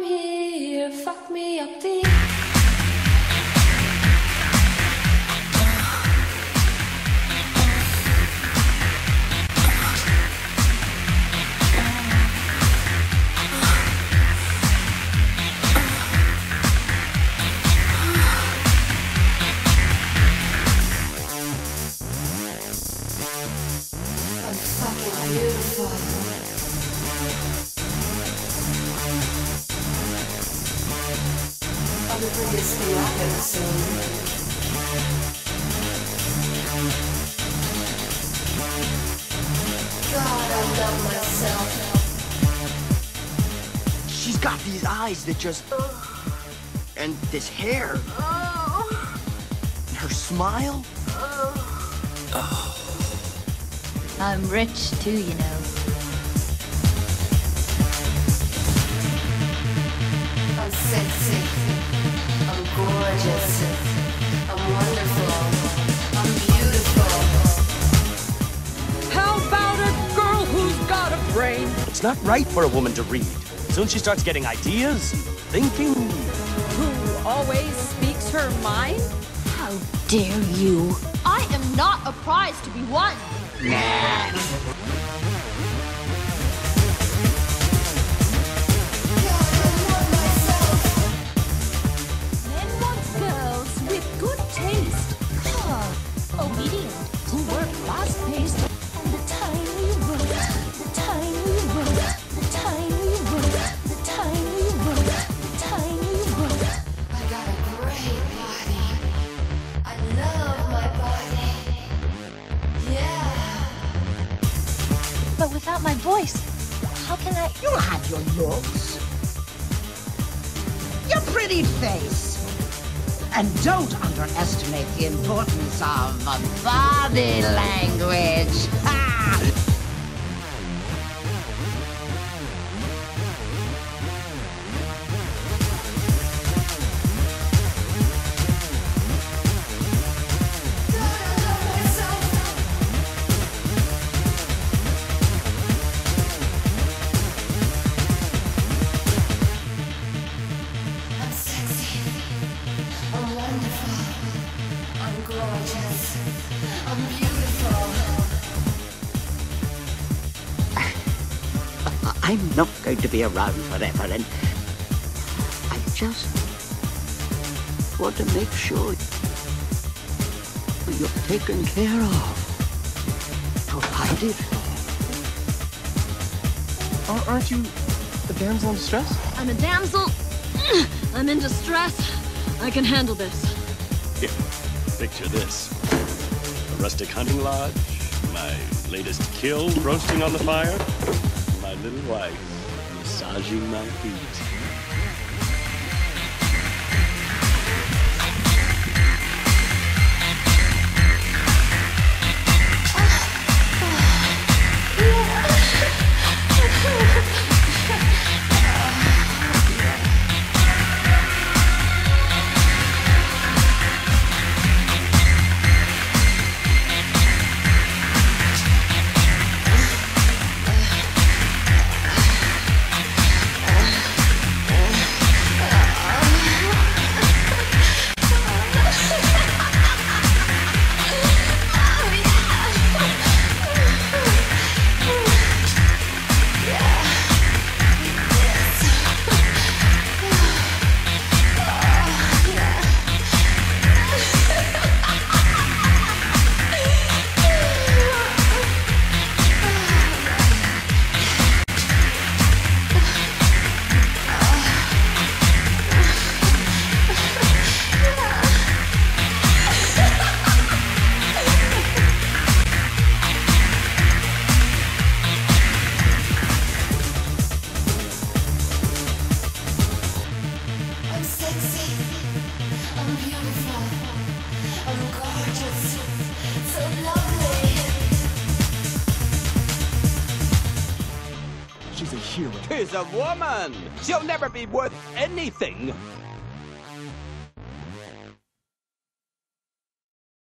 here, fuck me up the... Beautiful. I'm the prettiest thing I've ever seen. God, I love myself. She's got these eyes that just... And this hair. And her smile. I'm rich too, you know. I'm sexy. I'm gorgeous. I'm wonderful. I'm beautiful. How about a girl who's got a brain? It's not right for a woman to read. Soon she starts getting ideas, thinking. Who always speaks her mind? How dare you? I am not a prize to be won. Men want girls with good taste. Obedient, who work fast-paced. And the time we worked, the time we worked, the time we worked, the time we worked, the time we worked. I got a great body. I love my body. Yeah. But without my voice, how can I... You have your looks, your pretty face, and don't underestimate the importance of body language. Ha! I'm sexy. I'm wonderful. I'm gorgeous. I'm beautiful. I'm not going to be around forever, and I just want to make sure you're taken care of, provided for. Aren't you a damsel in distress? I'm a damsel. I'm in distress. I can handle this. Here, picture this. A rustic hunting lodge, my latest kill roasting on the fire, my little wife massaging my feet. I'm sexy. I'm beautiful. I'm gorgeous. So lovely. She's a hero. She's a woman. She'll never be worth anything.